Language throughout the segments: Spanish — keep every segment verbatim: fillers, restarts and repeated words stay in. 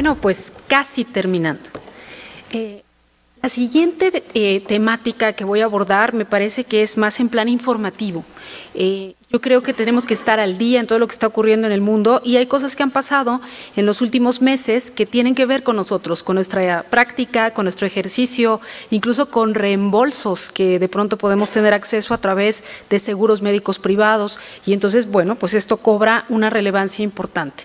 Bueno, pues casi terminando. Eh, la siguiente eh, temática que voy a abordar me parece que es más en plan informativo. Eh, yo creo que tenemos que estar al día en todo lo que está ocurriendo en el mundo y hay cosas que han pasado en los últimos meses que tienen que ver con nosotros, con nuestra práctica, con nuestro ejercicio, incluso con reembolsos que de pronto podemos tener acceso a través de seguros médicos privados y entonces, bueno, pues esto cobra una relevancia importante.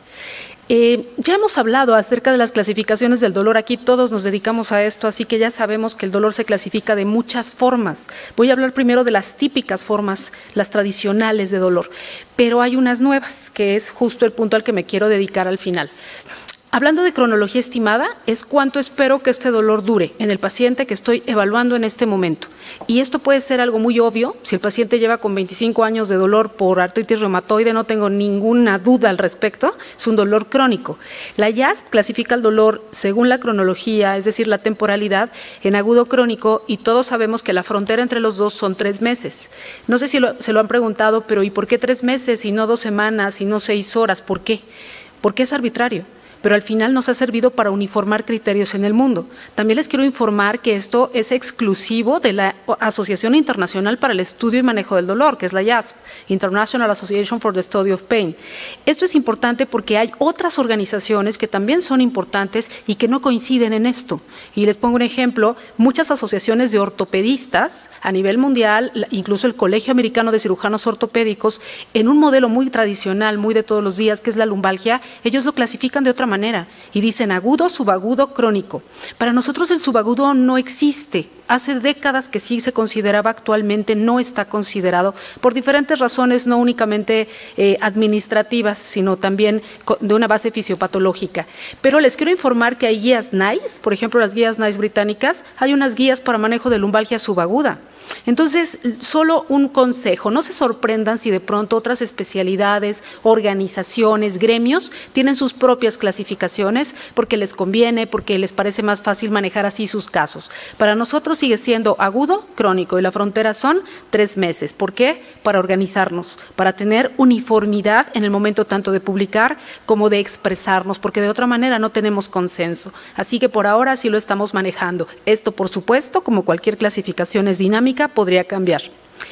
Eh, ya hemos hablado acerca de las clasificaciones del dolor, aquí todos nos dedicamos a esto, así que ya sabemos que el dolor se clasifica de muchas formas. Voy a hablar primero de las típicas formas, las tradicionales de dolor, pero hay unas nuevas, que es justo el punto al que me quiero dedicar al final. Hablando de cronología estimada, es cuánto espero que este dolor dure en el paciente que estoy evaluando en este momento. Y esto puede ser algo muy obvio. Si el paciente lleva con veinticinco años de dolor por artritis reumatoide, no tengo ninguna duda al respecto, es un dolor crónico. La I A S P clasifica el dolor según la cronología, es decir, la temporalidad, en agudo crónico, y todos sabemos que la frontera entre los dos son tres meses. No sé si lo, se lo han preguntado, pero ¿y por qué tres meses y no dos semanas y no seis horas? ¿Por qué? Porque es arbitrario. Pero al final nos ha servido para uniformar criterios en el mundo. También les quiero informar que esto es exclusivo de la Asociación Internacional para el Estudio y Manejo del Dolor, que es la I A S P, International Association for the Study of Pain. Esto es importante porque hay otras organizaciones que también son importantes y que no coinciden en esto. Y les pongo un ejemplo, muchas asociaciones de ortopedistas a nivel mundial, incluso el Colegio Americano de Cirujanos Ortopédicos, en un modelo muy tradicional, muy de todos los días, que es la lumbalgia, ellos lo clasifican de otra manera y dicen agudo, subagudo, crónico. Para nosotros el subagudo no existe. Hace décadas que sí se consideraba, actualmente no está considerado por diferentes razones, no únicamente eh, administrativas, sino también de una base fisiopatológica. Pero les quiero informar que hay guías NICE, por ejemplo las guías NICE británicas, hay unas guías para manejo de lumbalgia subaguda. Entonces, solo un consejo, no se sorprendan si de pronto otras especialidades, organizaciones, gremios tienen sus propias clasificaciones porque les conviene, porque les parece más fácil manejar así sus casos. Para nosotros sigue siendo agudo, crónico y la frontera son tres meses. ¿Por qué? Para organizarnos, para tener uniformidad en el momento tanto de publicar como de expresarnos, porque de otra manera no tenemos consenso. Así que por ahora sí lo estamos manejando. Esto, por supuesto, como cualquier clasificación es dinámica, podría cambiar.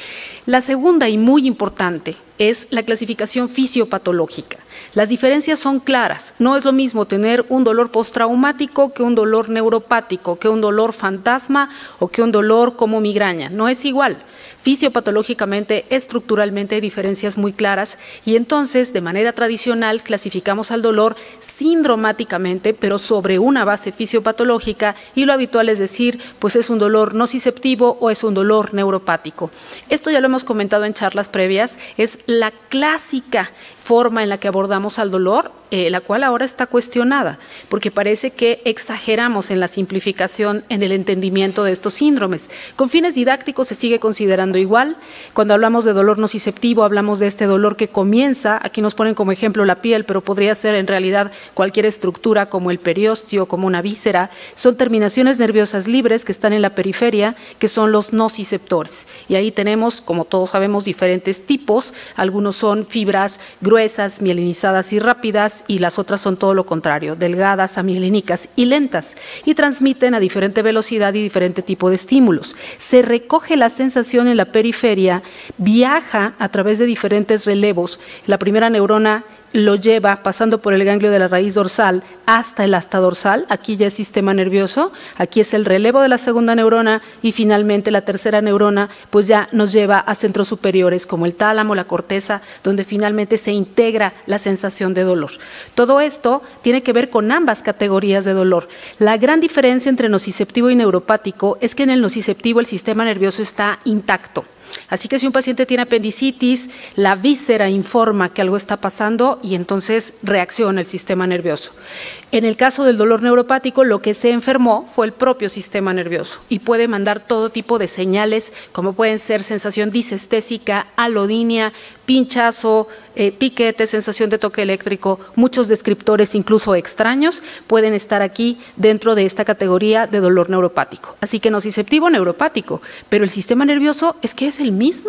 La segunda y muy importante es la clasificación fisiopatológica. Las diferencias son claras. No es lo mismo tener un dolor postraumático que un dolor neuropático, que un dolor fantasma o que un dolor como migraña. No es igual. Fisiopatológicamente, estructuralmente hay diferencias muy claras y entonces de manera tradicional clasificamos al dolor sindromáticamente, pero sobre una base fisiopatológica y lo habitual es decir, pues es un dolor nociceptivo o es un dolor neuropático. Esto ya lo hemos comentado en charlas previas, es la clásica forma en la que abordamos al dolor, eh, la cual ahora está cuestionada, porque parece que exageramos en la simplificación en el entendimiento de estos síndromes. Con fines didácticos se sigue considerando igual. Cuando hablamos de dolor nociceptivo, hablamos de este dolor que comienza, aquí nos ponen como ejemplo la piel, pero podría ser en realidad cualquier estructura como el periósteo, como una víscera. Son terminaciones nerviosas libres que están en la periferia, que son los nociceptores. Y ahí tenemos, como todos sabemos, diferentes tipos. Algunos son fibras gruesas, gruesas, mielinizadas y rápidas, y las otras son todo lo contrario, delgadas, amielínicas y lentas, y transmiten a diferente velocidad y diferente tipo de estímulos. Se recoge la sensación en la periferia, viaja a través de diferentes relevos. La primera neurona lo lleva pasando por el ganglio de la raíz dorsal hasta el asta dorsal, aquí ya es sistema nervioso, aquí es el relevo de la segunda neurona y finalmente la tercera neurona pues ya nos lleva a centros superiores como el tálamo, la corteza, donde finalmente se integra la sensación de dolor. Todo esto tiene que ver con ambas categorías de dolor. La gran diferencia entre nociceptivo y neuropático es que en el nociceptivo el sistema nervioso está intacto. Así que si un paciente tiene apendicitis, la víscera informa que algo está pasando y entonces reacciona el sistema nervioso. En el caso del dolor neuropático, lo que se enfermó fue el propio sistema nervioso y puede mandar todo tipo de señales, como pueden ser sensación disestésica, alodinia, pinchazo, eh, piquete, sensación de toque eléctrico. Muchos descriptores, incluso extraños, pueden estar aquí dentro de esta categoría de dolor neuropático. Así que nociceptivo, neuropático, pero el sistema nervioso es que es el mismo.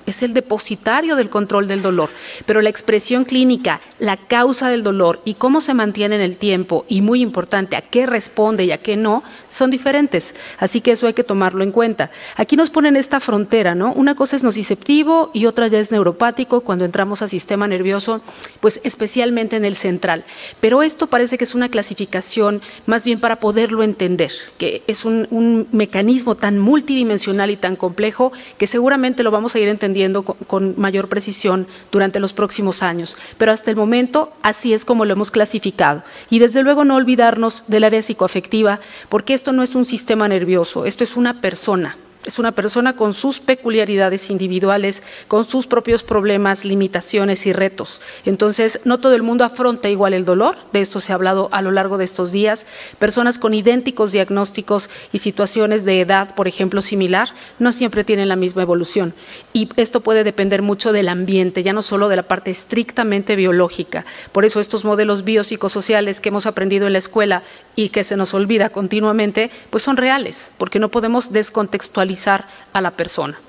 es el depositario del control del dolor, pero la expresión clínica, la causa del dolor y cómo se mantiene en el tiempo, y muy importante, a qué responde y a qué no, son diferentes. Así que eso hay que tomarlo en cuenta. Aquí nos ponen esta frontera, ¿no? Una cosa es nociceptivo y otra ya es neuropático cuando entramos al sistema nervioso, pues especialmente en el central. Pero esto parece que es una clasificación más bien para poderlo entender, que es un, un mecanismo tan multidimensional y tan complejo que seguramente lo vamos a ir entendiendo Con, con mayor precisión durante los próximos años, pero hasta el momento así es como lo hemos clasificado. Y desde luego no olvidarnos del área psicoafectiva, porque esto no es un sistema nervioso, esto es una persona. Es una persona con sus peculiaridades individuales, con sus propios problemas, limitaciones y retos. Entonces, no todo el mundo afronta igual el dolor, de esto se ha hablado a lo largo de estos días. Personas con idénticos diagnósticos y situaciones de edad, por ejemplo, similar, no siempre tienen la misma evolución. Y esto puede depender mucho del ambiente, ya no solo de la parte estrictamente biológica. Por eso estos modelos biopsicosociales que hemos aprendido en la escuela y que se nos olvida continuamente, pues son reales, porque no podemos descontextualizar a la persona.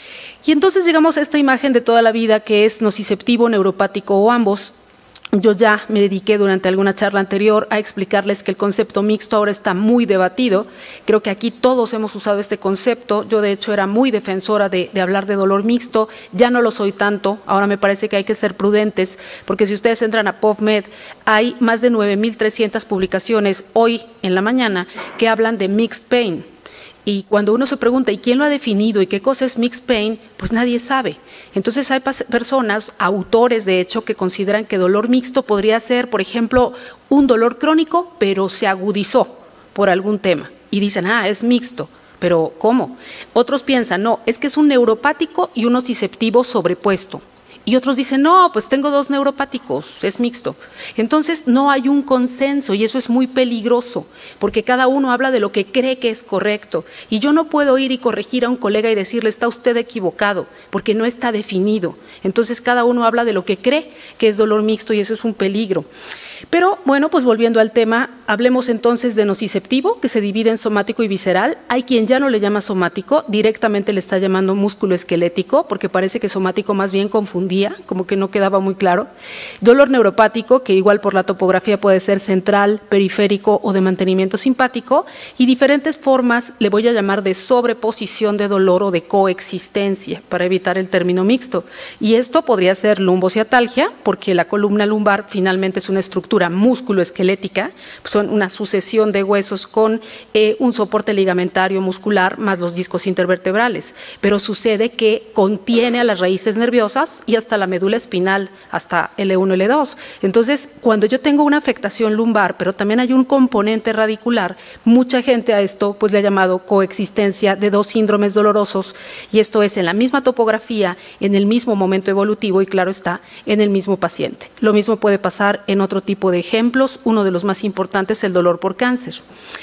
Y entonces llegamos a esta imagen de toda la vida que es nociceptivo, neuropático o ambos. Yo ya me dediqué durante alguna charla anterior a explicarles que el concepto mixto ahora está muy debatido. Creo que aquí todos hemos usado este concepto. Yo de hecho era muy defensora de, de hablar de dolor mixto, ya no lo soy tanto. Ahora me parece que hay que ser prudentes, porque si ustedes entran a PubMed, hay más de nueve mil trescientas publicaciones hoy en la mañana que hablan de mixed pain. Y cuando uno se pregunta, ¿y quién lo ha definido? ¿Y qué cosa es mixed pain? Pues nadie sabe. Entonces hay personas, autores de hecho, que consideran que dolor mixto podría ser, por ejemplo, un dolor crónico, pero se agudizó por algún tema. Y dicen, ah, es mixto. Pero ¿cómo? Otros piensan, no, es que es un neuropático y un nociceptivo sobrepuesto. Y otros dicen, no, pues tengo dos neuropáticos, es mixto. Entonces no hay un consenso y eso es muy peligroso, porque cada uno habla de lo que cree que es correcto. Y yo no puedo ir y corregir a un colega y decirle, está usted equivocado, porque no está definido. Entonces cada uno habla de lo que cree que es dolor mixto y eso es un peligro. Pero bueno, pues volviendo al tema, hablemos entonces de nociceptivo, que se divide en somático y visceral. Hay quien ya no le llama somático, directamente le está llamando músculo esquelético, porque parece que somático más bien confundía, como que no quedaba muy claro. Dolor neuropático, que igual por la topografía puede ser central, periférico o de mantenimiento simpático, y diferentes formas le voy a llamar de sobreposición de dolor o de coexistencia, para evitar el término mixto. Y esto podría ser lumbociatalgia, porque la columna lumbar finalmente es una estructura músculo-esquelética, son una sucesión de huesos con eh, un soporte ligamentario muscular más los discos intervertebrales, pero sucede que contiene a las raíces nerviosas y hasta la médula espinal, hasta L uno, L dos. Entonces, cuando yo tengo una afectación lumbar, pero también hay un componente radicular, mucha gente a esto pues le ha llamado coexistencia de dos síndromes dolorosos, y esto es en la misma topografía, en el mismo momento evolutivo y claro está, en el mismo paciente. Lo mismo puede pasar en otro tipo de ejemplos, uno de los más importantes es el dolor por cáncer.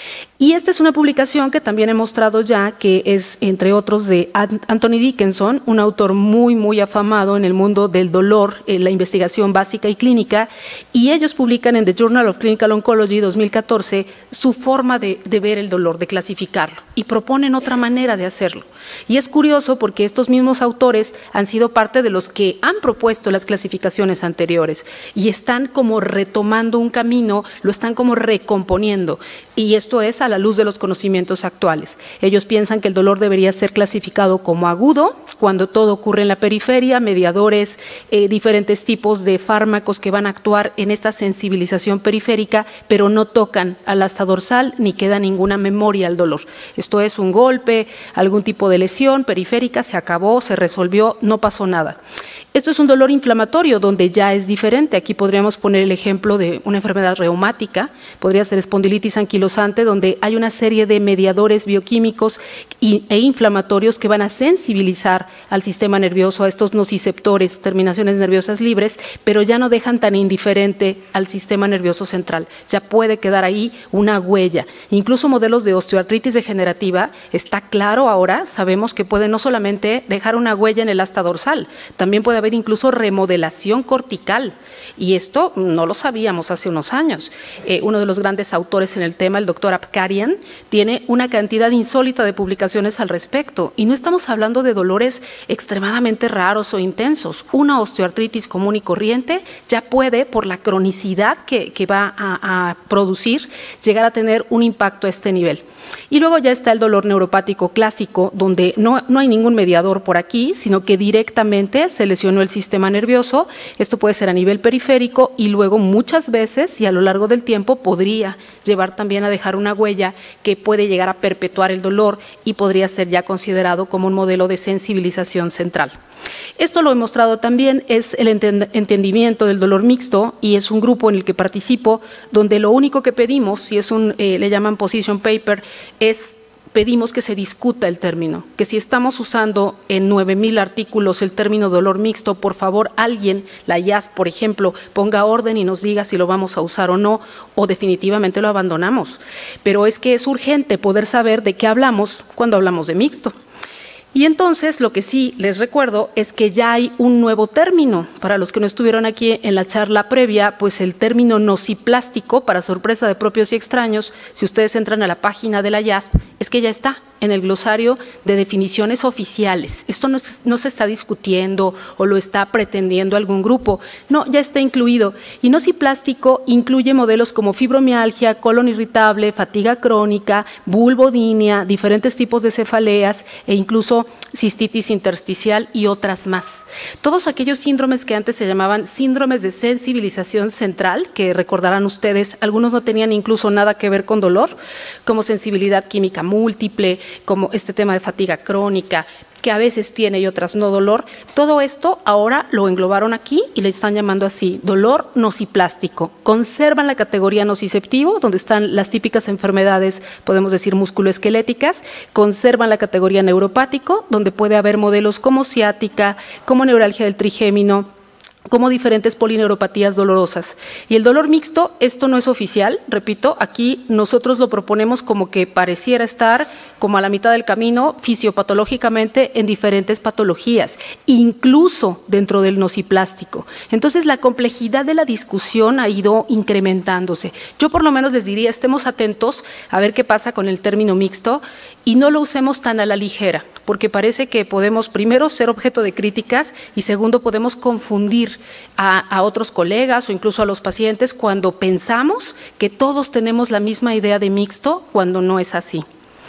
Y esta es una publicación que también he mostrado ya, que es, entre otros, de Anthony Dickinson, un autor muy, muy afamado en el mundo del dolor, en la investigación básica y clínica, y ellos publican en The Journal of Clinical Oncology dos mil catorce su forma de, de ver el dolor, de clasificarlo, y proponen otra manera de hacerlo. Y es curioso porque estos mismos autores han sido parte de los que han propuesto las clasificaciones anteriores y están como retomando un camino, lo están como recomponiendo, y esto es a la luz de los conocimientos actuales. Ellos piensan que el dolor debería ser clasificado como agudo, cuando todo ocurre en la periferia, mediadores, eh, diferentes tipos de fármacos que van a actuar en esta sensibilización periférica, pero no tocan al asta dorsal ni queda ninguna memoria al dolor. Esto es un golpe, algún tipo de lesión periférica, se acabó, se resolvió, no pasó nada. Esto es un dolor inflamatorio donde ya es diferente. Aquí podríamos poner el ejemplo de una enfermedad reumática, podría ser espondilitis anquilosante, donde hay una serie de mediadores bioquímicos e inflamatorios que van a sensibilizar al sistema nervioso, a estos nociceptores, terminaciones nerviosas libres, pero ya no dejan tan indiferente al sistema nervioso central. Ya puede quedar ahí una huella. Incluso modelos de osteoartritis degenerativa, está claro ahora, sabemos que puede no solamente dejar una huella en el asta dorsal, también puede haber incluso remodelación cortical. Y esto no lo sabíamos hace unos años. Eh, uno de los grandes autores en el tema, el doctor Apkarian, tiene una cantidad insólita de publicaciones al respecto. Y no estamos hablando de dolores extremadamente raros o intensos. Una osteoartritis común y corriente ya puede, por la cronicidad que, que va a, a producir, llegar a tener un impacto a este nivel. Y luego ya está el dolor neuropático clásico, donde no, no hay ningún mediador por aquí, sino que directamente se lesionó el sistema nervioso. Esto puede ser a nivel periférico y luego muchas veces y a lo largo del tiempo podría llevar también a dejar una huella que puede llegar a perpetuar el dolor y podría ser ya considerado como un modelo de sensibilización central. Esto lo he mostrado también, es el entendimiento del dolor mixto y es un grupo en el que participo, donde lo único que pedimos, si es un, eh, le llaman position paper, es pedimos que se discuta el término, que si estamos usando en nueve mil artículos el término dolor mixto, por favor alguien, la I A S, por ejemplo, ponga orden y nos diga si lo vamos a usar o no, o definitivamente lo abandonamos. Pero es que es urgente poder saber de qué hablamos cuando hablamos de mixto. Y entonces lo que sí les recuerdo es que ya hay un nuevo término. Para los que no estuvieron aquí en la charla previa, pues el término nociplástico, para sorpresa de propios y extraños, si ustedes entran a la página de la I A S P, es que ya está en el glosario de definiciones oficiales. Esto no, no se está discutiendo o lo está pretendiendo algún grupo. No, ya está incluido. Y nociplástico incluye modelos como fibromialgia, colon irritable, fatiga crónica, vulvodynia, diferentes tipos de cefaleas e incluso cistitis intersticial y otras más. Todos aquellos síndromes que antes se llamaban síndromes de sensibilización central, que recordarán ustedes, algunos no tenían incluso nada que ver con dolor, como sensibilidad química múltiple, como este tema de fatiga crónica, que a veces tiene y otras no dolor. Todo esto ahora lo englobaron aquí y le están llamando así, dolor nociplástico. Conservan la categoría nociceptivo, donde están las típicas enfermedades, podemos decir musculoesqueléticas, conservan la categoría neuropático, donde puede haber modelos como ciática, como neuralgia del trigémino, como diferentes polineuropatías dolorosas. Y el dolor mixto, esto no es oficial, repito, aquí nosotros lo proponemos como que pareciera estar como a la mitad del camino fisiopatológicamente en diferentes patologías, incluso dentro del nociplástico. Entonces la complejidad de la discusión ha ido incrementándose. Yo por lo menos les diría, estemos atentos a ver qué pasa con el término mixto y no lo usemos tan a la ligera, porque parece que podemos primero ser objeto de críticas y segundo podemos confundir a, a otros colegas o incluso a los pacientes cuando pensamos que todos tenemos la misma idea de mixto cuando no es así.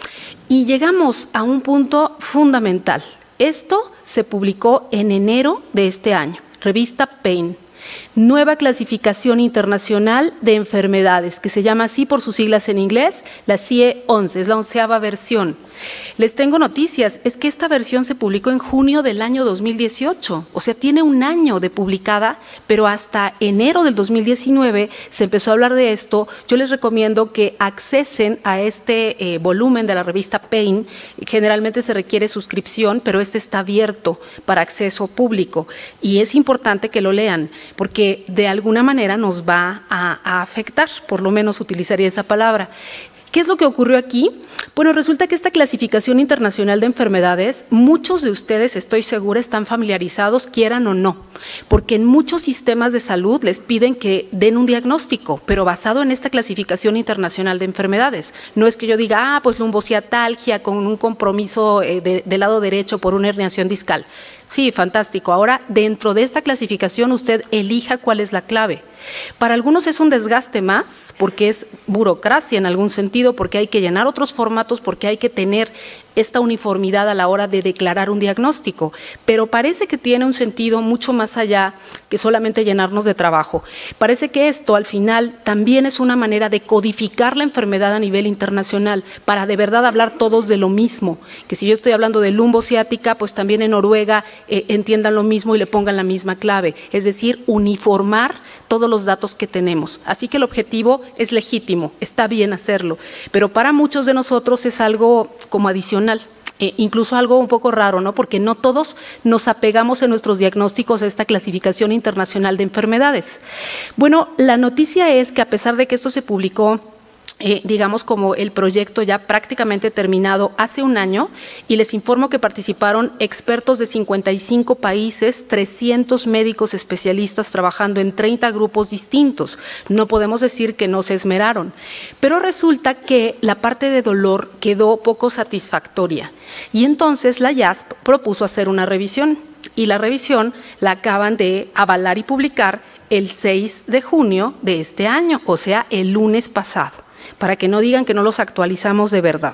Y llegamos a un punto fundamental. Esto se publicó en enero de este año, revista Pain. Nueva clasificación internacional de enfermedades, que se llama así por sus siglas en inglés, la C I E once, es la onceava versión. Les tengo noticias, es que esta versión se publicó en junio del año dos mil dieciocho, o sea, tiene un año de publicada, pero hasta enero del dos mil diecinueve se empezó a hablar de esto. Yo les recomiendo que accesen a este eh, volumen de la revista Pain. Generalmente se requiere suscripción, pero este está abierto para acceso público y es importante que lo lean, porque de alguna manera nos va a, a afectar, por lo menos utilizaría esa palabra. ¿Qué es lo que ocurrió aquí? Bueno, resulta que esta clasificación internacional de enfermedades, muchos de ustedes, estoy segura, están familiarizados, quieran o no, porque en muchos sistemas de salud les piden que den un diagnóstico, pero basado en esta clasificación internacional de enfermedades. No es que yo diga, ah, pues lumbociatalgia con un compromiso eh, de, del lado derecho por una herniación discal. Sí, fantástico. Ahora, dentro de esta clasificación, usted elija cuál es la clave. Para algunos es un desgaste más, porque es burocracia en algún sentido, porque hay que llenar otros formatos, porque hay que tener esta uniformidad a la hora de declarar un diagnóstico, pero parece que tiene un sentido mucho más allá que solamente llenarnos de trabajo. Parece que esto al final también es una manera de codificar la enfermedad a nivel internacional, para de verdad hablar todos de lo mismo, que si yo estoy hablando de lumbociática, pues también en Noruega eh, entiendan lo mismo y le pongan la misma clave, es decir, uniformar todos los datos que tenemos. Así que el objetivo es legítimo, está bien hacerlo, pero para muchos de nosotros es algo como adicional. Eh, incluso algo un poco raro, ¿no? Porque no todos nos apegamos en nuestros diagnósticos a esta clasificación internacional de enfermedades. Bueno, la noticia es que a pesar de que esto se publicó Eh, digamos como el proyecto ya prácticamente terminado hace un año, y les informo que participaron expertos de cincuenta y cinco países, trescientos médicos especialistas trabajando en treinta grupos distintos. No podemos decir que no se esmeraron, pero resulta que la parte de dolor quedó poco satisfactoria y entonces la I A S P propuso hacer una revisión, y la revisión la acaban de avalar y publicar el seis de junio de este año, o sea, el lunes pasado, para que no digan que no los actualizamos de verdad.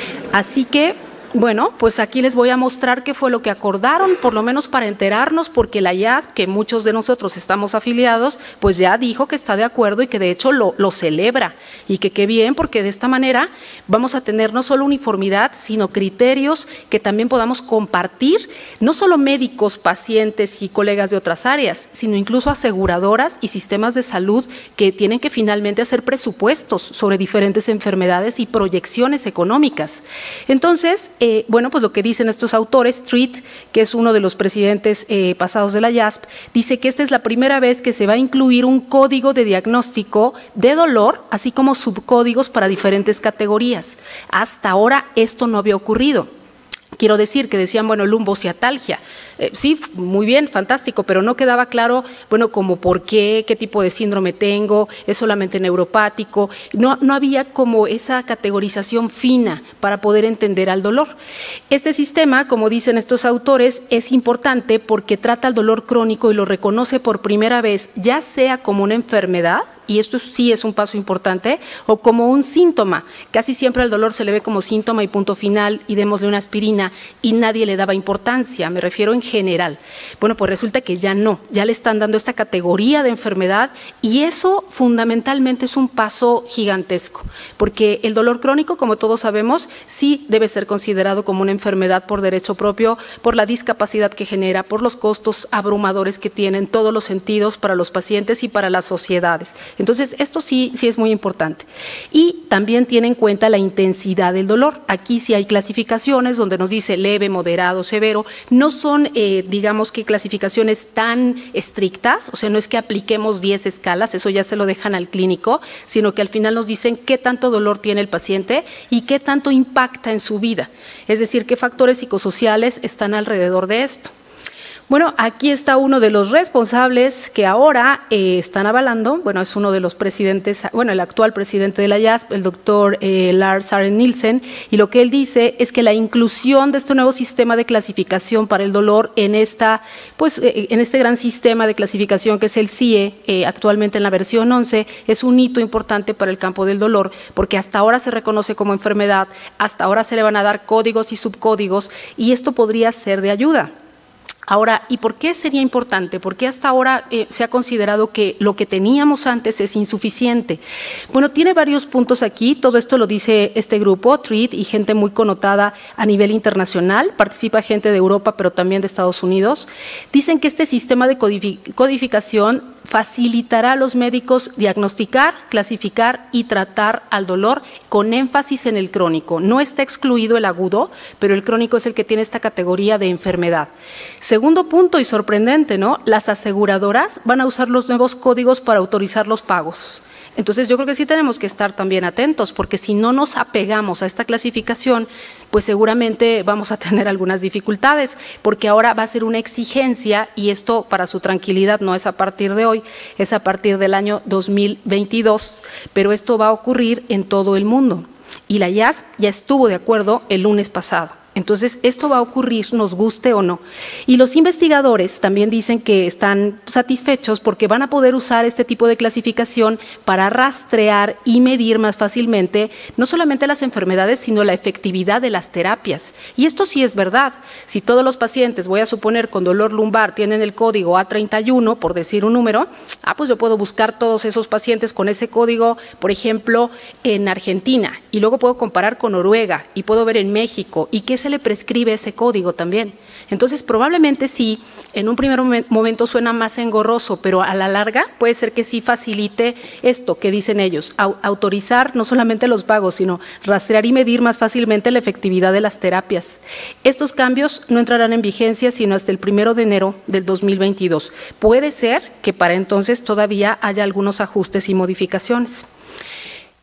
Así que, bueno, pues aquí les voy a mostrar qué fue lo que acordaron, por lo menos para enterarnos, porque la I A S P, que muchos de nosotros estamos afiliados, pues ya dijo que está de acuerdo y que de hecho lo, lo celebra, y que qué bien, porque de esta manera vamos a tener no solo uniformidad, sino criterios que también podamos compartir, no solo médicos, pacientes y colegas de otras áreas, sino incluso aseguradoras y sistemas de salud que tienen que finalmente hacer presupuestos sobre diferentes enfermedades y proyecciones económicas. Entonces, Eh, bueno, pues lo que dicen estos autores, Treat, que es uno de los presidentes eh, pasados de la I A S P, dice que esta es la primera vez que se va a incluir un código de diagnóstico de dolor, así como subcódigos para diferentes categorías. Hasta ahora esto no había ocurrido. Quiero decir que decían, bueno, lumbociatalgia, eh, sí, muy bien, fantástico, pero no quedaba claro, bueno, como por qué, qué tipo de síndrome tengo, es solamente neuropático, no, no había como esa categorización fina para poder entender al dolor. Este sistema, como dicen estos autores, es importante porque trata el dolor crónico y lo reconoce por primera vez, ya sea como una enfermedad, y esto sí es un paso importante, o como un síntoma. Casi siempre al dolor se le ve como síntoma y punto final, y démosle una aspirina, y nadie le daba importancia, me refiero en general. Bueno, pues resulta que ya no, ya le están dando esta categoría de enfermedad, y eso fundamentalmente es un paso gigantesco, porque el dolor crónico, como todos sabemos, sí debe ser considerado como una enfermedad por derecho propio, por la discapacidad que genera, por los costos abrumadores que tienen todos los sentidos para los pacientes y para las sociedades. Entonces, esto sí, sí es muy importante. Y también tiene en cuenta la intensidad del dolor. Aquí sí hay clasificaciones donde nos dice leve, moderado, severo. No son, eh, digamos que clasificaciones tan estrictas, o sea, no es que apliquemos diez escalas, eso ya se lo dejan al clínico, sino que al final nos dicen qué tanto dolor tiene el paciente y qué tanto impacta en su vida. Es decir, qué factores psicosociales están alrededor de esto. Bueno, aquí está uno de los responsables que ahora eh, están avalando, bueno, es uno de los presidentes, bueno, el actual presidente de la I A S P, el doctor eh, Lars Søren Nielsen, y lo que él dice es que la inclusión de este nuevo sistema de clasificación para el dolor en esta, pues, eh, en este gran sistema de clasificación que es el C I E, eh, actualmente en la versión once, es un hito importante para el campo del dolor, porque hasta ahora se reconoce como enfermedad, hasta ahora se le van a dar códigos y subcódigos, y esto podría ser de ayuda. Ahora, ¿y por qué sería importante? ¿Por qué hasta ahora eh, se ha considerado que lo que teníamos antes es insuficiente? Bueno, tiene varios puntos aquí, todo esto lo dice este grupo, Treat, y gente muy connotada a nivel internacional, participa gente de Europa, pero también de Estados Unidos. Dicen que este sistema de codificación facilitará a los médicos diagnosticar, clasificar y tratar al dolor con énfasis en el crónico. No está excluido el agudo, pero el crónico es el que tiene esta categoría de enfermedad. Segundo punto y sorprendente, ¿no? Las aseguradoras van a usar los nuevos códigos para autorizar los pagos. Entonces yo creo que sí tenemos que estar también atentos, porque si no nos apegamos a esta clasificación, pues seguramente vamos a tener algunas dificultades, porque ahora va a ser una exigencia, y esto para su tranquilidad no es a partir de hoy, es a partir del año dos mil veintidós, pero esto va a ocurrir en todo el mundo. Y la I A S P ya estuvo de acuerdo el lunes pasado. Entonces, esto va a ocurrir, nos guste o no. Y los investigadores también dicen que están satisfechos porque van a poder usar este tipo de clasificación para rastrear y medir más fácilmente no solamente las enfermedades, sino la efectividad de las terapias. Y esto sí es verdad. Si todos los pacientes, voy a suponer, con dolor lumbar tienen el código A treinta y uno, por decir un número, ah, pues yo puedo buscar todos esos pacientes con ese código, por ejemplo, en Argentina, y luego puedo comparar con Noruega, y puedo ver en México, y qué se le prescribe ese código también. Entonces, probablemente sí, en un primer momento suena más engorroso, pero a la larga puede ser que sí facilite esto que dicen ellos, au autorizar no solamente los pagos, sino rastrear y medir más fácilmente la efectividad de las terapias. Estos cambios no entrarán en vigencia sino hasta el primero de enero del dos mil veintidós. Puede ser que para entonces todavía haya algunos ajustes y modificaciones.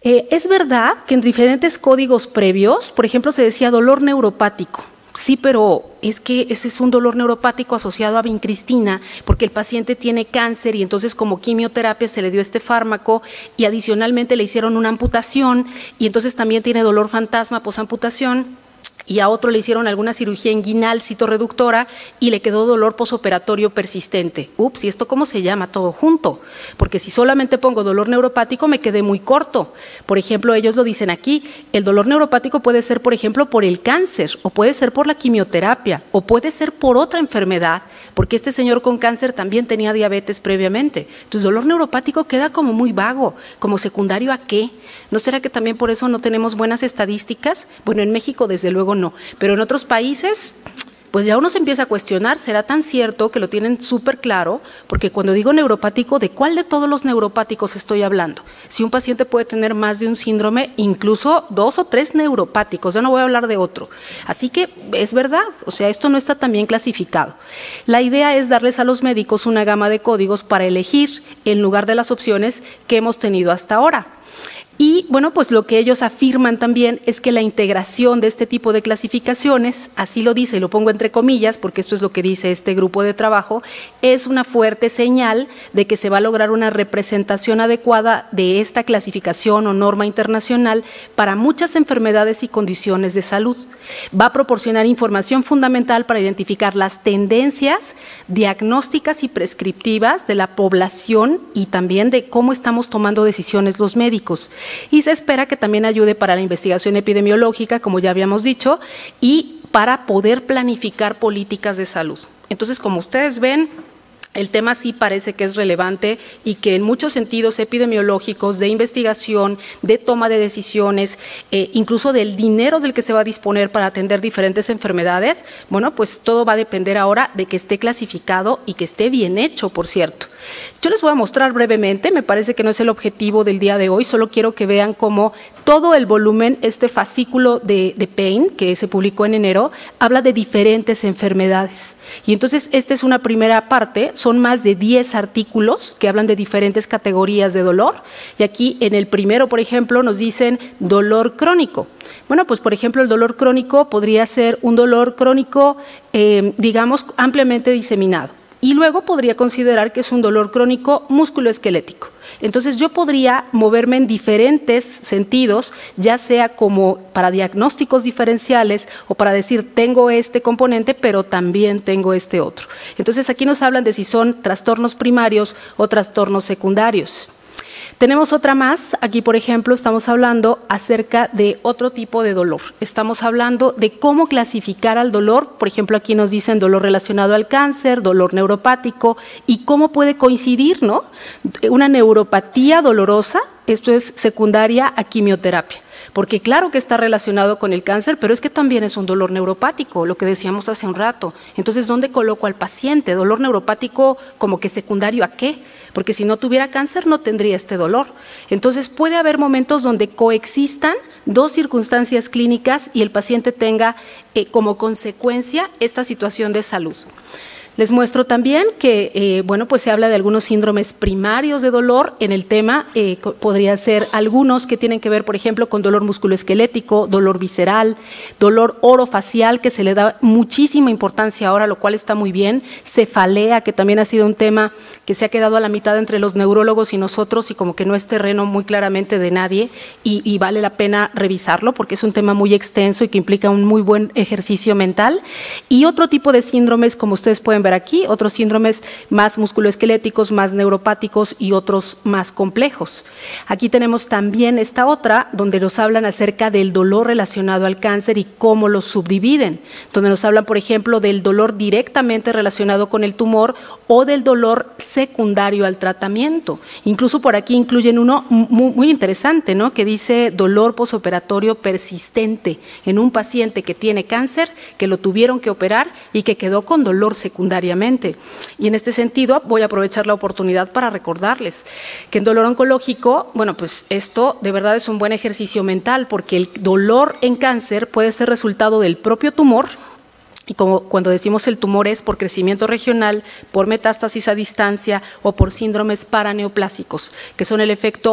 Eh, es verdad que en diferentes códigos previos, por ejemplo, se decía dolor neuropático. Sí, pero es que ese es un dolor neuropático asociado a vincristina, porque el paciente tiene cáncer y entonces como quimioterapia se le dio este fármaco y adicionalmente le hicieron una amputación y entonces también tiene dolor fantasma posamputación. Y a otro le hicieron alguna cirugía inguinal citorreductora y le quedó dolor posoperatorio persistente. Ups, ¿y esto cómo se llama? Todo junto. Porque si solamente pongo dolor neuropático me quedé muy corto. Por ejemplo, ellos lo dicen aquí, el dolor neuropático puede ser, por ejemplo, por el cáncer, o puede ser por la quimioterapia, o puede ser por otra enfermedad, porque este señor con cáncer también tenía diabetes previamente. Entonces, dolor neuropático queda como muy vago, como secundario ¿a qué? ¿No será que también por eso no tenemos buenas estadísticas? Bueno, en México desde luego no, pero en otros países, pues ya uno se empieza a cuestionar, ¿será tan cierto que lo tienen súper claro? Porque cuando digo neuropático, ¿de cuál de todos los neuropáticos estoy hablando? Si un paciente puede tener más de un síndrome, incluso dos o tres neuropáticos, ya no voy a hablar de otro. Así que es verdad, o sea, esto no está tan bien clasificado. La idea es darles a los médicos una gama de códigos para elegir en lugar de las opciones que hemos tenido hasta ahora. Y bueno, pues lo que ellos afirman también es que la integración de este tipo de clasificaciones, así lo dice y lo pongo entre comillas porque esto es lo que dice este grupo de trabajo, es una fuerte señal de que se va a lograr una representación adecuada de esta clasificación o norma internacional para muchas enfermedades y condiciones de salud. Va a proporcionar información fundamental para identificar las tendencias diagnósticas y prescriptivas de la población y también de cómo estamos tomando decisiones los médicos. Y se espera que también ayude para la investigación epidemiológica, como ya habíamos dicho, y para poder planificar políticas de salud. Entonces, como ustedes ven, el tema sí parece que es relevante y que en muchos sentidos epidemiológicos, de investigación, de toma de decisiones, eh, incluso del dinero del que se va a disponer para atender diferentes enfermedades, bueno, pues todo va a depender ahora de que esté clasificado y que esté bien hecho, por cierto. Yo les voy a mostrar brevemente, me parece que no es el objetivo del día de hoy, solo quiero que vean cómo todo el volumen, este fascículo de, de Pain, que se publicó en enero, habla de diferentes enfermedades. Y entonces esta es una primera parte, son más de diez artículos que hablan de diferentes categorías de dolor. Y aquí en el primero, por ejemplo, nos dicen dolor crónico. Bueno, pues por ejemplo el dolor crónico podría ser un dolor crónico, eh, digamos, ampliamente diseminado. Y luego podría considerar que es un dolor crónico musculoesquelético. Entonces yo podría moverme en diferentes sentidos, ya sea como para diagnósticos diferenciales o para decir tengo este componente, pero también tengo este otro. Entonces aquí nos hablan de si son trastornos primarios o trastornos secundarios. Tenemos otra más, aquí por ejemplo estamos hablando acerca de otro tipo de dolor, estamos hablando de cómo clasificar al dolor, por ejemplo aquí nos dicen dolor relacionado al cáncer, dolor neuropático y cómo puede coincidir, ¿no? Una neuropatía dolorosa, esto es secundaria a quimioterapia. Porque claro que está relacionado con el cáncer, pero es que también es un dolor neuropático, lo que decíamos hace un rato. Entonces, ¿dónde coloco al paciente? ¿Dolor neuropático como que secundario a qué? Porque si no tuviera cáncer no tendría este dolor. Entonces, puede haber momentos donde coexistan dos circunstancias clínicas y el paciente tenga eh, como consecuencia esta situación de salud. Les muestro también que, eh, bueno, pues se habla de algunos síndromes primarios de dolor en el tema, eh, podría ser algunos que tienen que ver, por ejemplo, con dolor musculoesquelético, dolor visceral, dolor orofacial, que se le da muchísima importancia ahora, lo cual está muy bien, cefalea, que también ha sido un tema que se ha quedado a la mitad entre los neurólogos y nosotros y como que no es terreno muy claramente de nadie y, y vale la pena revisarlo porque es un tema muy extenso y que implica un muy buen ejercicio mental. Y otro tipo de síndromes, como ustedes pueden ver aquí, otros síndromes más musculoesqueléticos, más neuropáticos y otros más complejos. Aquí tenemos también esta otra donde nos hablan acerca del dolor relacionado al cáncer y cómo lo subdividen, donde nos hablan, por ejemplo, del dolor directamente relacionado con el tumor o del dolor secundario al tratamiento. Incluso por aquí incluyen uno muy, muy interesante, ¿no? Que dice dolor posoperatorio persistente en un paciente que tiene cáncer, que lo tuvieron que operar y que quedó con dolor secundario. Y en este sentido voy a aprovechar la oportunidad para recordarles que en dolor oncológico, bueno, pues esto de verdad es un buen ejercicio mental porque el dolor en cáncer puede ser resultado del propio tumor. Y como cuando decimos el tumor es por crecimiento regional, por metástasis a distancia o por síndromes paraneoplásicos, que son el efecto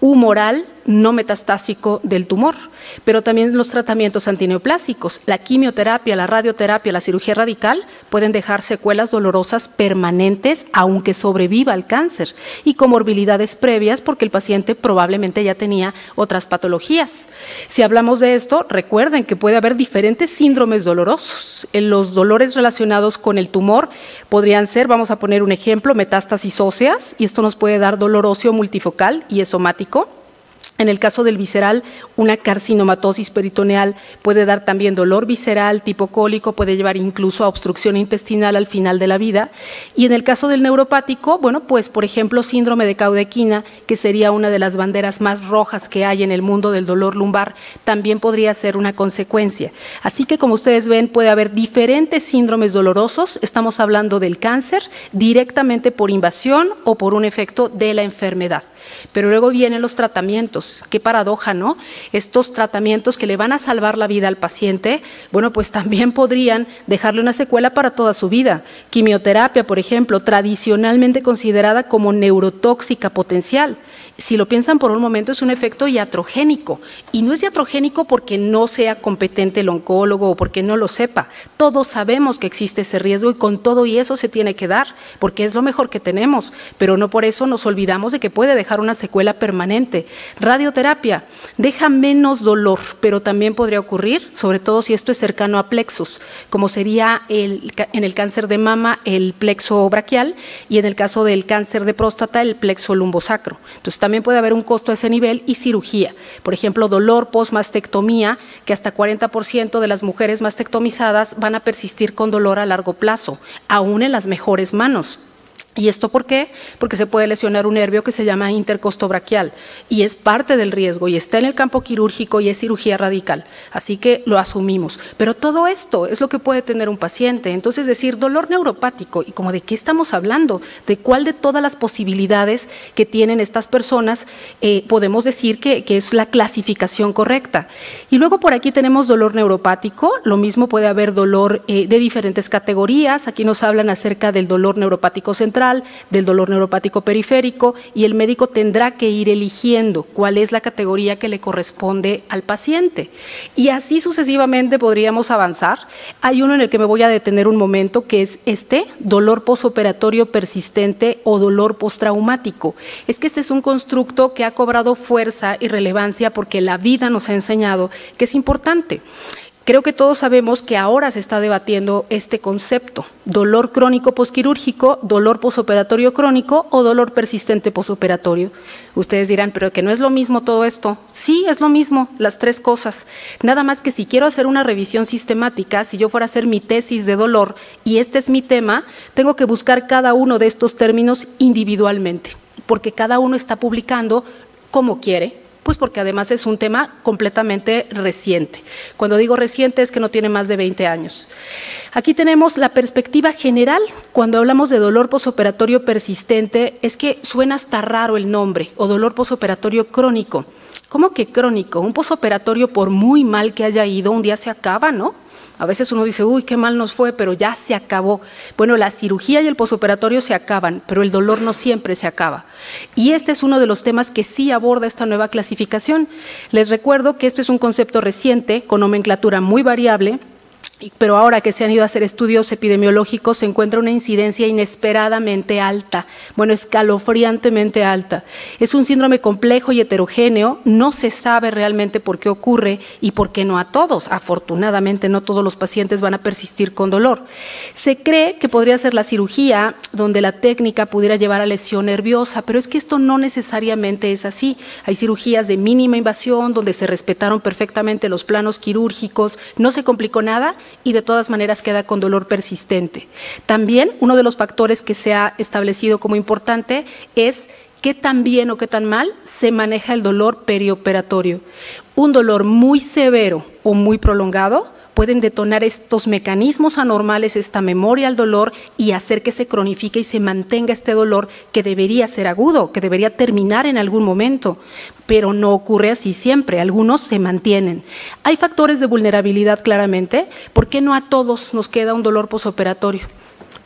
humoral no metastásico del tumor, pero también los tratamientos antineoplásicos, la quimioterapia, la radioterapia, la cirugía radical pueden dejar secuelas dolorosas permanentes aunque sobreviva el cáncer y comorbilidades previas porque el paciente probablemente ya tenía otras patologías. Si hablamos de esto, recuerden que puede haber diferentes síndromes dolorosos. En los dolores relacionados con el tumor podrían ser, vamos a poner un ejemplo, metástasis óseas, y esto nos puede dar dolor óseo multifocal y esomático. En el caso del visceral, una carcinomatosis peritoneal puede dar también dolor visceral tipo cólico, puede llevar incluso a obstrucción intestinal al final de la vida. Y en el caso del neuropático, bueno, pues por ejemplo síndrome de Caudequina, que sería una de las banderas más rojas que hay en el mundo del dolor lumbar, también podría ser una consecuencia. Así que como ustedes ven, puede haber diferentes síndromes dolorosos. Estamos hablando del cáncer directamente por invasión o por un efecto de la enfermedad. Pero luego vienen los tratamientos. Qué paradoja, ¿no? Estos tratamientos que le van a salvar la vida al paciente, bueno, pues también podrían dejarle una secuela para toda su vida. Quimioterapia, por ejemplo, tradicionalmente considerada como neurotóxica potencial. Si lo piensan por un momento, es un efecto iatrogénico. Y no es iatrogénico porque no sea competente el oncólogo o porque no lo sepa. Todos sabemos que existe ese riesgo y con todo y eso se tiene que dar, porque es lo mejor que tenemos, pero no por eso nos olvidamos de que puede dejar una secuela permanente. Radioterapia deja menos dolor, pero también podría ocurrir, sobre todo si esto es cercano a plexos, como sería el, en el cáncer de mama el plexo braquial y en el caso del cáncer de próstata el plexo lumbosacro. Entonces también puede haber un costo a ese nivel y cirugía. Por ejemplo, dolor post-mastectomía, que hasta cuarenta por ciento de las mujeres mastectomizadas van a persistir con dolor a largo plazo, aún en las mejores manos. ¿Y esto por qué? Porque se puede lesionar un nervio que se llama intercostobraquial y es parte del riesgo y está en el campo quirúrgico y es cirugía radical, así que lo asumimos. Pero todo esto es lo que puede tener un paciente. Entonces decir dolor neuropático, ¿y como de qué estamos hablando? ¿De cuál de todas las posibilidades que tienen estas personas eh, podemos decir que, que es la clasificación correcta? Y luego por aquí tenemos dolor neuropático, lo mismo puede haber dolor eh, de diferentes categorías. Aquí nos hablan acerca del dolor neuropático central, del dolor neuropático periférico, y el médico tendrá que ir eligiendo cuál es la categoría que le corresponde al paciente. Y así sucesivamente podríamos avanzar. Hay uno en el que me voy a detener un momento, que es este, dolor posoperatorio persistente o dolor postraumático. Es que este es un constructo que ha cobrado fuerza y relevancia porque la vida nos ha enseñado que es importante. Creo que todos sabemos que ahora se está debatiendo este concepto, dolor crónico posquirúrgico, dolor posoperatorio crónico o dolor persistente posoperatorio. Ustedes dirán, pero que no es lo mismo todo esto. Sí, es lo mismo, las tres cosas. Nada más que si quiero hacer una revisión sistemática, si yo fuera a hacer mi tesis de dolor y este es mi tema, tengo que buscar cada uno de estos términos individualmente, porque cada uno está publicando como quiere. Pues porque además es un tema completamente reciente. Cuando digo reciente es que no tiene más de veinte años. Aquí tenemos la perspectiva general. Cuando hablamos de dolor posoperatorio persistente, es que suena hasta raro el nombre, o dolor posoperatorio crónico. ¿Cómo que crónico? Un posoperatorio, por muy mal que haya ido, un día se acaba, ¿no? A veces uno dice, uy, qué mal nos fue, pero ya se acabó. Bueno, la cirugía y el posoperatorio se acaban, pero el dolor no siempre se acaba. Y este es uno de los temas que sí aborda esta nueva clasificación. Les recuerdo que esto es un concepto reciente, con nomenclatura muy variable, pero ahora que se han ido a hacer estudios epidemiológicos se encuentra una incidencia inesperadamente alta, bueno, escalofriantemente alta. Es un síndrome complejo y heterogéneo, no se sabe realmente por qué ocurre y por qué no a todos. Afortunadamente no todos los pacientes van a persistir con dolor. Se cree que podría ser la cirugía donde la técnica pudiera llevar a lesión nerviosa, pero es que esto no necesariamente es así. Hay cirugías de mínima invasión donde se respetaron perfectamente los planos quirúrgicos, no se complicó nada y de todas maneras queda con dolor persistente. También uno de los factores que se ha establecido como importante es qué tan bien o qué tan mal se maneja el dolor perioperatorio. Un dolor muy severo o muy prolongado pueden detonar estos mecanismos anormales, esta memoria al dolor y hacer que se cronifique y se mantenga este dolor que debería ser agudo, que debería terminar en algún momento, pero no ocurre así siempre, algunos se mantienen. Hay factores de vulnerabilidad claramente, ¿por qué no a todos nos queda un dolor posoperatorio?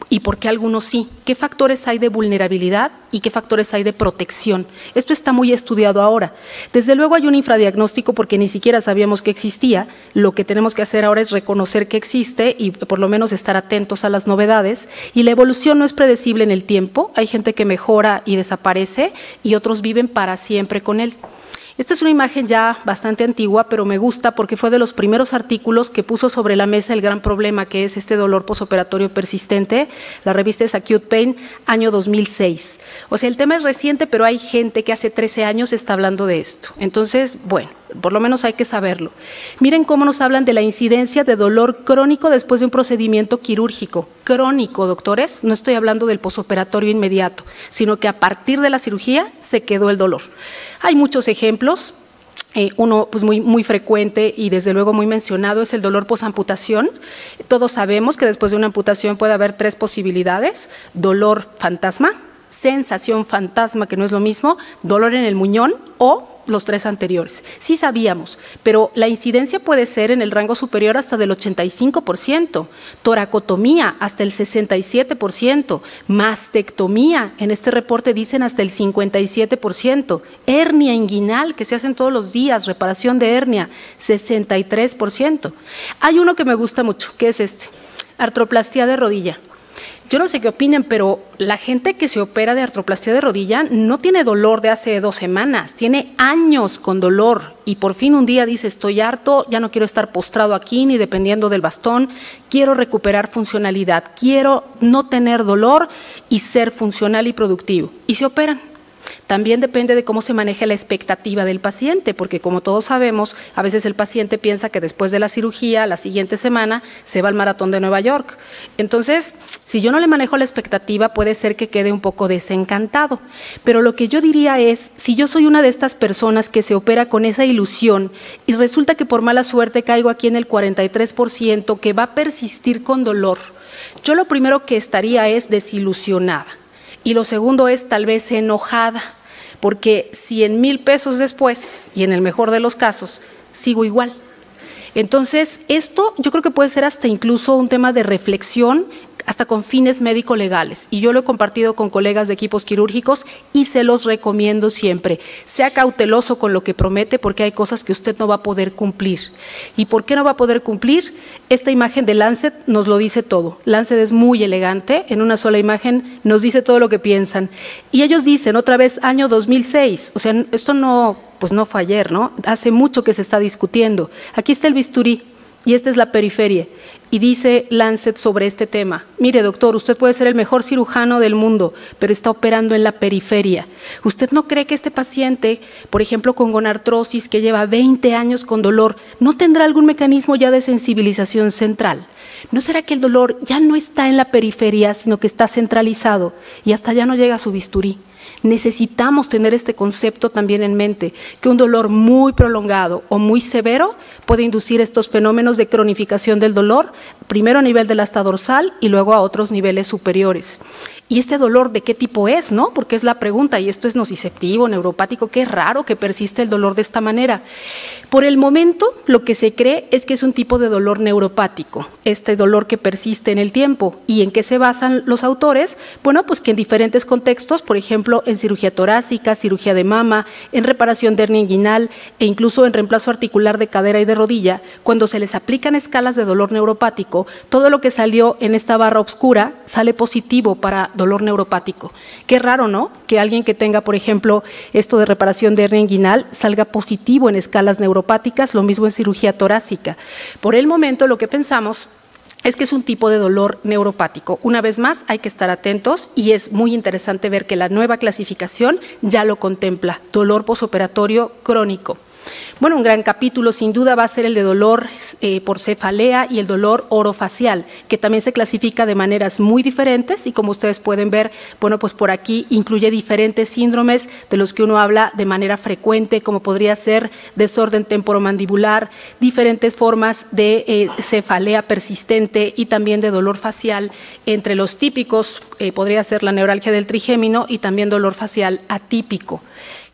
¿Y por qué algunos sí? ¿Qué factores hay de vulnerabilidad y qué factores hay de protección? Esto está muy estudiado ahora. Desde luego hay un infradiagnóstico porque ni siquiera sabíamos que existía. Lo que tenemos que hacer ahora es reconocer que existe y por lo menos estar atentos a las novedades. Y la evolución no es predecible en el tiempo. Hay gente que mejora y desaparece y otros viven para siempre con él. Esta es una imagen ya bastante antigua, pero me gusta porque fue de los primeros artículos que puso sobre la mesa el gran problema que es este dolor posoperatorio persistente. La revista es Acute Pain, año dos mil seis. O sea, el tema es reciente, pero hay gente que hace trece años está hablando de esto. Entonces, bueno, por lo menos hay que saberlo. Miren cómo nos hablan de la incidencia de dolor crónico después de un procedimiento quirúrgico. Crónico, doctores, no estoy hablando del posoperatorio inmediato, sino que a partir de la cirugía se quedó el dolor. Hay muchos ejemplos. Eh, uno pues muy, muy frecuente y desde luego muy mencionado es el dolor posamputación. Todos sabemos que después de una amputación puede haber tres posibilidades: dolor fantasma, sensación fantasma, que no es lo mismo, dolor en el muñón o los tres anteriores. Sí sabíamos, pero la incidencia puede ser en el rango superior hasta del ochenta y cinco por ciento, toracotomía hasta el sesenta y siete por ciento, mastectomía, en este reporte dicen hasta el cincuenta y siete por ciento, hernia inguinal, que se hacen todos los días, reparación de hernia, sesenta y tres por ciento. Hay uno que me gusta mucho, que es este, artroplastia de rodilla. Yo no sé qué opinen, pero la gente que se opera de artroplastia de rodilla no tiene dolor de hace dos semanas, tiene años con dolor y por fin un día dice estoy harto, ya no quiero estar postrado aquí ni dependiendo del bastón, quiero recuperar funcionalidad, quiero no tener dolor y ser funcional y productivo y se operan. También depende de cómo se maneje la expectativa del paciente, porque como todos sabemos, a veces el paciente piensa que después de la cirugía, la siguiente semana, se va al maratón de Nueva York. Entonces, si yo no le manejo la expectativa, puede ser que quede un poco desencantado. Pero lo que yo diría es, si yo soy una de estas personas que se opera con esa ilusión y resulta que por mala suerte caigo aquí en el cuarenta y tres por ciento que va a persistir con dolor, yo lo primero que estaría es desilusionada. Y lo segundo es tal vez enojada, porque cien mil pesos después, y en el mejor de los casos, sigo igual. Entonces, esto yo creo que puede ser hasta incluso un tema de reflexión, hasta con fines médico-legales. Y yo lo he compartido con colegas de equipos quirúrgicos y se los recomiendo siempre. Sea cauteloso con lo que promete porque hay cosas que usted no va a poder cumplir. ¿Y por qué no va a poder cumplir? Esta imagen de Lancet nos lo dice todo. Lancet es muy elegante, en una sola imagen nos dice todo lo que piensan. Y ellos dicen, otra vez, año dos mil seis, o sea, esto no, pues no fue ayer, ¿no? Hace mucho que se está discutiendo. Aquí está el bisturí. Y esta es la periferia. Y dice Lancet sobre este tema, mire doctor, usted puede ser el mejor cirujano del mundo, pero está operando en la periferia. ¿Usted no cree que este paciente, por ejemplo con gonartrosis, que lleva veinte años con dolor, no tendrá algún mecanismo ya de sensibilización central? ¿No será que el dolor ya no está en la periferia, sino que está centralizado y hasta ya no llega a su bisturí? Necesitamos tener este concepto también en mente, que un dolor muy prolongado o muy severo puede inducir estos fenómenos de cronificación del dolor, primero a nivel del asta dorsal y luego a otros niveles superiores. ¿Y este dolor de qué tipo es, no? Porque es la pregunta, y esto es nociceptivo, neuropático, qué raro que persiste el dolor de esta manera. Por el momento, lo que se cree es que es un tipo de dolor neuropático, este dolor que persiste en el tiempo. ¿Y en qué se basan los autores? Bueno, pues que en diferentes contextos, por ejemplo, en cirugía torácica, cirugía de mama, en reparación de hernia inguinal e incluso en reemplazo articular de cadera y de rodilla, cuando se les aplican escalas de dolor neuropático, todo lo que salió en esta barra oscura sale positivo para dolor neuropático. Qué raro, ¿no? Que alguien que tenga, por ejemplo, esto de reparación de hernia inguinal salga positivo en escalas neuropáticas, lo mismo en cirugía torácica. Por el momento, lo que pensamos es que es un tipo de dolor neuropático. Una vez más, hay que estar atentos y es muy interesante ver que la nueva clasificación ya lo contempla, dolor posoperatorio crónico. Bueno, un gran capítulo sin duda va a ser el de dolor eh, por cefalea y el dolor orofacial, que también se clasifica de maneras muy diferentes y como ustedes pueden ver, bueno, pues por aquí incluye diferentes síndromes de los que uno habla de manera frecuente, como podría ser desorden temporomandibular, diferentes formas de eh, cefalea persistente y también de dolor facial. Entre los típicos eh, podría ser la neuralgia del trigémino y también dolor facial atípico.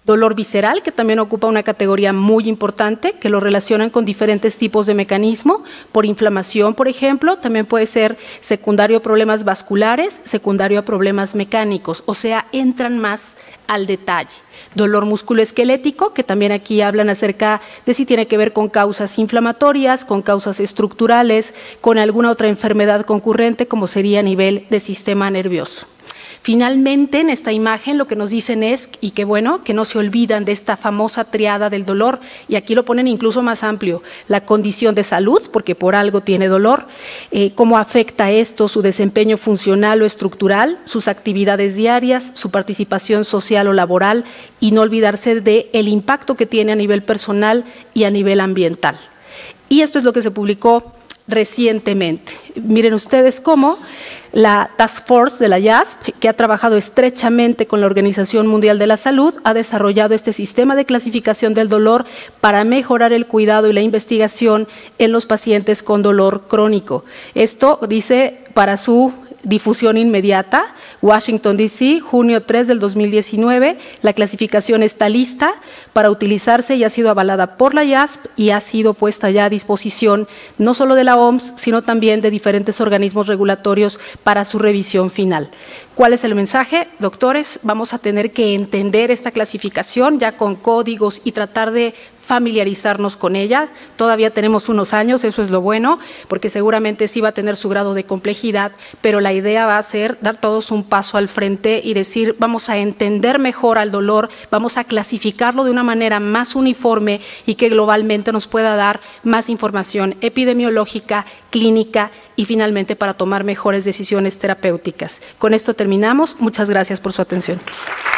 dolor visceral, que también ocupa una categoría muy importante, que lo relacionan con diferentes tipos de mecanismo, por inflamación, por ejemplo, también puede ser secundario a problemas vasculares, secundario a problemas mecánicos, o sea, entran más al detalle. Dolor musculoesquelético, que también aquí hablan acerca de si tiene que ver con causas inflamatorias, con causas estructurales, con alguna otra enfermedad concurrente, como sería a nivel de sistema nervioso. Finalmente, en esta imagen lo que nos dicen es, y que bueno, que no se olvidan de esta famosa triada del dolor, y aquí lo ponen incluso más amplio, la condición de salud, porque por algo tiene dolor, eh, cómo afecta esto su desempeño funcional o estructural, sus actividades diarias, su participación social o laboral, y no olvidarse del impacto que tiene a nivel personal y a nivel ambiental. Y esto es lo que se publicó recientemente. Miren ustedes cómo la Task Force de la I A S P, que ha trabajado estrechamente con la Organización Mundial de la Salud, ha desarrollado este sistema de clasificación del dolor para mejorar el cuidado y la investigación en los pacientes con dolor crónico. Esto dice para su difusión inmediata, Washington, D C, junio tres del dos mil diecinueve, la clasificación está lista para utilizarse y ha sido avalada por la I A S P y ha sido puesta ya a disposición no solo de la O M S, sino también de diferentes organismos regulatorios para su revisión final. ¿Cuál es el mensaje? Doctores, vamos a tener que entender esta clasificación ya con códigos y tratar de familiarizarnos con ella. Todavía tenemos unos años, eso es lo bueno, porque seguramente sí va a tener su grado de complejidad, pero la idea va a ser dar todos un paso al frente y decir, vamos a entender mejor al dolor, vamos a clasificarlo de una manera más uniforme y que globalmente nos pueda dar más información epidemiológica, clínica y finalmente para tomar mejores decisiones terapéuticas. Con esto terminamos. Muchas gracias por su atención.